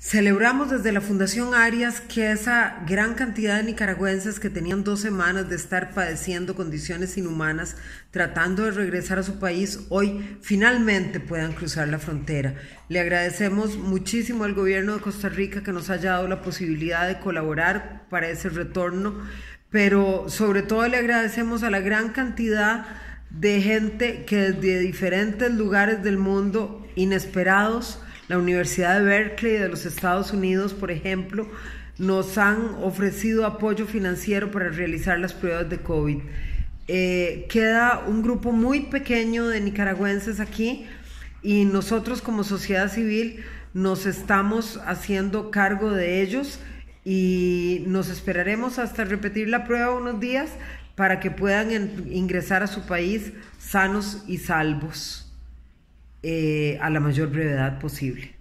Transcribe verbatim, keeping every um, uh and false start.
Celebramos desde la Fundación Arias que esa gran cantidad de nicaragüenses que tenían dos semanas de estar padeciendo condiciones inhumanas, tratando de regresar a su país, hoy finalmente puedan cruzar la frontera. Le agradecemos muchísimo al gobierno de Costa Rica que nos haya dado la posibilidad de colaborar para ese retorno, pero sobre todo le agradecemos a la gran cantidad de gente que desde diferentes lugares del mundo, inesperados, la Universidad de Berkeley de los Estados Unidos, por ejemplo, nos han ofrecido apoyo financiero para realizar las pruebas de COVID. Eh, queda un grupo muy pequeño de nicaragüenses aquí y nosotros como sociedad civil nos estamos haciendo cargo de ellos y nos esperaremos hasta repetir la prueba unos días para que puedan en, ingresar a su país sanos y salvos. Eh, a la mayor brevedad posible.